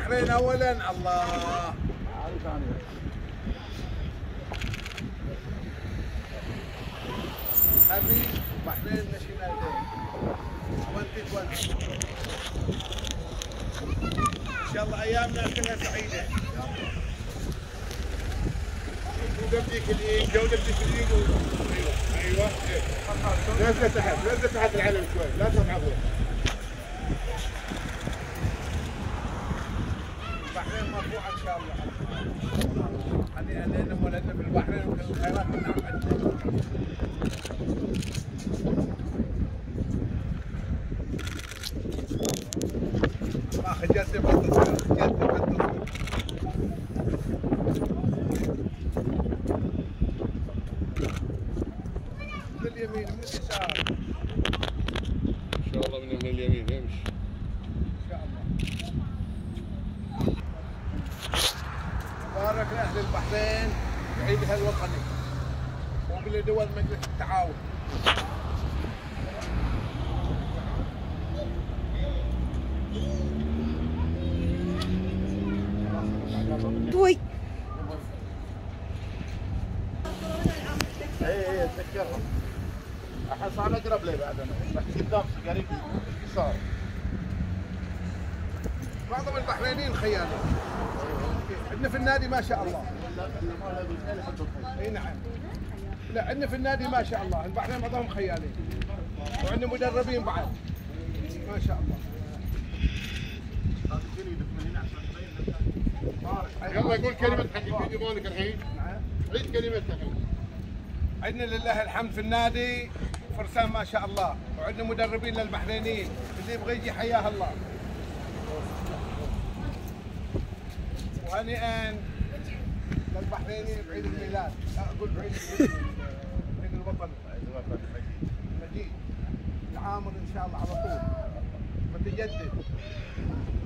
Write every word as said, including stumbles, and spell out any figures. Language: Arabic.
البحرين اولا. الله هذه بحرين ناشونال داي واحد وعشرين. ان شاء الله ايامنا كلها سعيده. ودمك الايد جودتك الايد. ايوه ايوه نزل تحت نزل تحت العلم شوي لا ترفع فوق. البحرين مرفوعه ان شاء الله. هذه علينا ولدنا في البحرين وكل الخيرات والنعم عندنا. ما خجلت بالتصوير خجلت بالتصوير. من اليمين من اليسار. ان شاء الله من اليمين يمشي. ان شاء الله. مبارك لاهل البحرين بعيدها الوطني وبالدول مجلس التعاون. توي اي اي اتذكرهم. الحين صار اقرب لي بعد انا بس قدام قريب يسار. معظم البحرينيين خيالين. عندنا في النادي ما شاء الله. اي نعم. لا عندنا في النادي ما شاء الله البحرين معظمهم خيالين. وعندنا مدربين بعد. ما شاء الله. يلا قول كلمة حق الفيديو مالك الحين. عيد كلمتك الحين. عندنا لله الحمد في النادي فرسان ما شاء الله، وعندنا مدربين للبحرينيين اللي يبغى يجي حياه الله. وهنيئا للبحرينيين بعيد الميلاد، اقول بعيد عيد الوطن المجيد العامر ان شاء الله على طول متجدد.